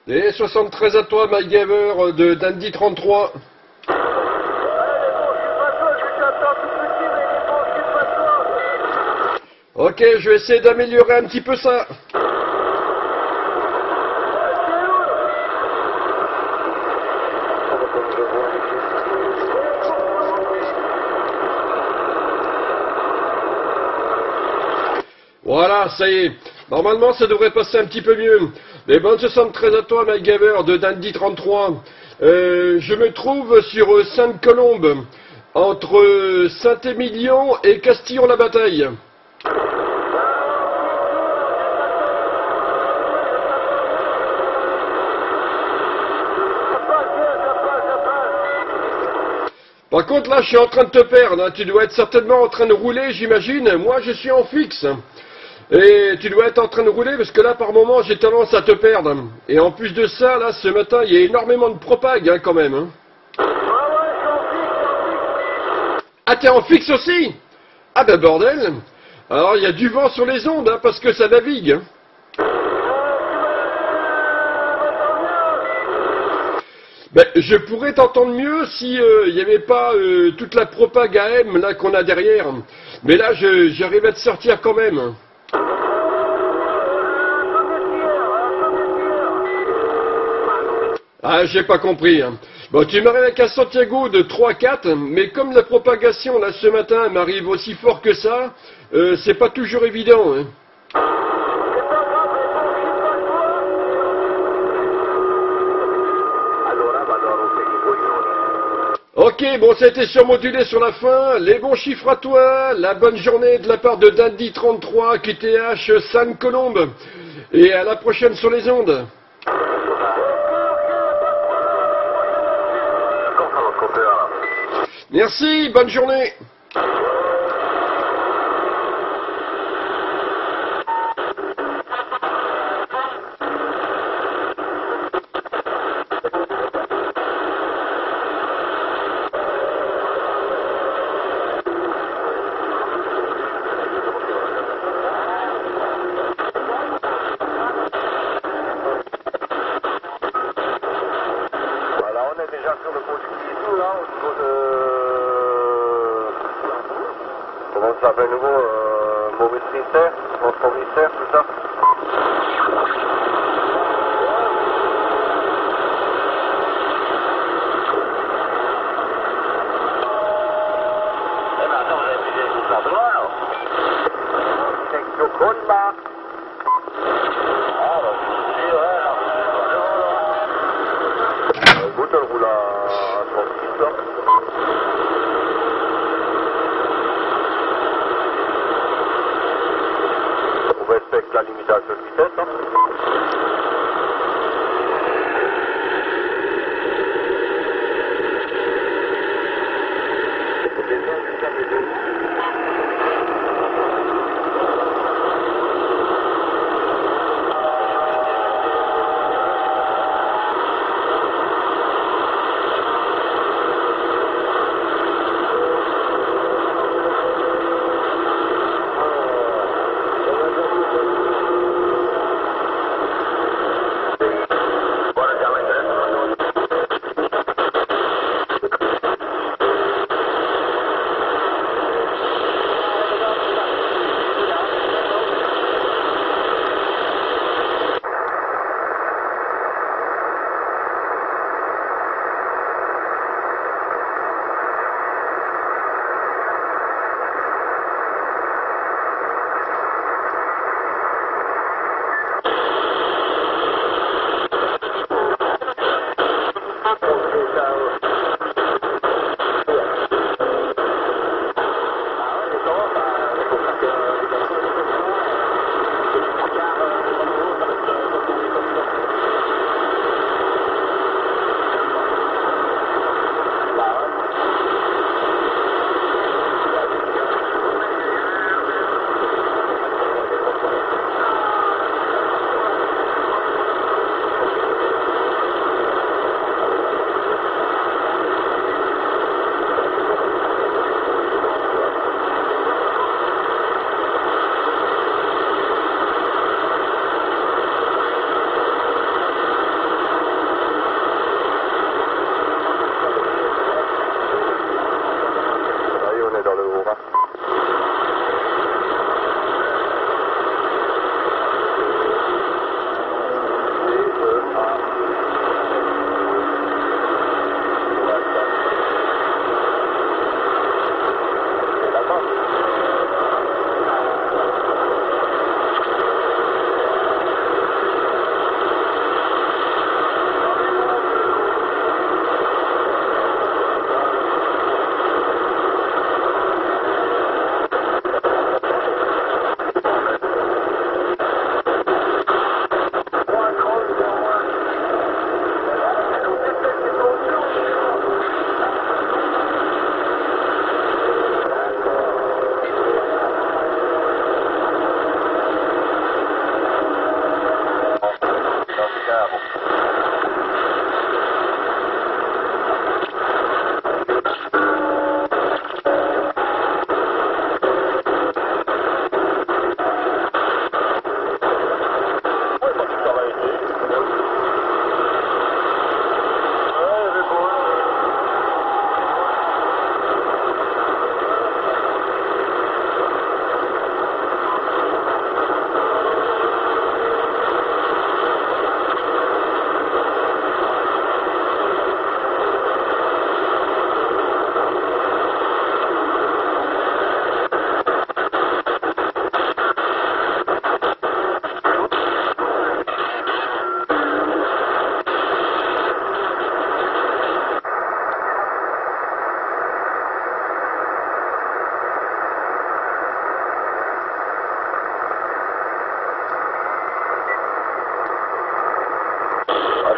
Et 73 à toi, Mike Gaver de Dandy 33. Ok, je vais essayer d'améliorer un petit peu ça. Voilà, ça y est. Normalement, ça devrait passer un petit peu mieux. Mais bonne 73 à toi, Mike Gaver de Dandy 33. Je me trouve sur Sainte-Colombe, entre Saint-Émilion et Castillon-la-Bataille. Par contre, là, je suis en train de te perdre. Hein. Tu dois être certainement en train de rouler, j'imagine. Moi, je suis en fixe. Et tu dois être en train de rouler parce que là, par moment, j'ai tendance à te perdre. Et en plus de ça, là, ce matin, il y a énormément de propague, hein, quand même. Hein. Ah, t'es en fixe aussi? Ah, ben bordel. Alors, il y a du vent sur les ondes, hein, parce que ça navigue. Hein. Ben, je pourrais t'entendre mieux si il n'y avait pas toute la propague AM là qu'on a derrière. Mais là, j'arrive à te sortir quand même. Ah, j'ai pas compris. Hein. Bon, tu m'arrives avec un Santiago de 3-4, mais comme la propagation là ce matin m'arrive aussi fort que ça, c'est pas toujours évident. Hein. Ok, bon, ça a été surmodulé sur la fin. Les bons chiffres à toi. La bonne journée de la part de Dandy33, QTH, Sainte-Colombe. Et à la prochaine sur les ondes. Merci, bonne journée. Déjà sur le pont du Guizou, là, au niveau de... Comment ça s'appelle nouveau Maurice Rister, François Rister, tout ça. Eh ben attends, vous avez mis les histoires de loin, alors. C'est Joconda. Ah, bah, je suis ouais, alors. Bouton roule à 36 là. On respecte la limitation de vitesse. Hein.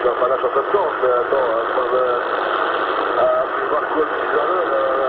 suis un panache un peu de chance, mais attends, plus voir quoi 6 à l'heure,